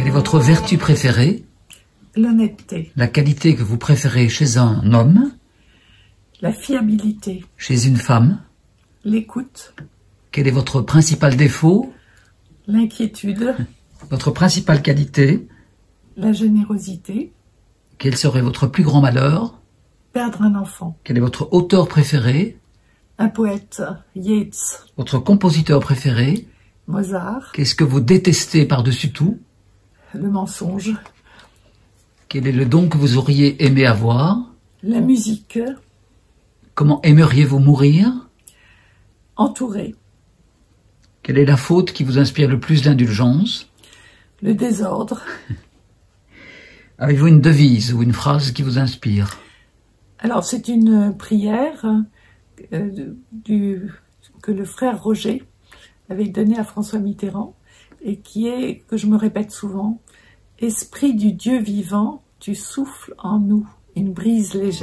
Quelle est votre vertu préférée? L'honnêteté. La qualité que vous préférez chez un homme? La fiabilité. Chez une femme? L'écoute. Quel est votre principal défaut? L'inquiétude. Votre principale qualité? La générosité. Quel serait votre plus grand malheur? Perdre un enfant. Quel est votre auteur préféré? Un poète, Yeats. Votre compositeur préféré? Mozart. Qu'est-ce que vous détestez par-dessus tout? Le mensonge. Quel est le don que vous auriez aimé avoir? La musique. Comment aimeriez-vous mourir? Entouré. Quelle est la faute qui vous inspire le plus d'indulgence? Le désordre. Avez-vous une devise ou une phrase qui vous inspire? Alors, c'est une prière que le frère Roger avait donnée à François Mitterrand et qui est, que je me répète souvent, « Esprit du Dieu vivant, tu souffles en nous une brise légère ».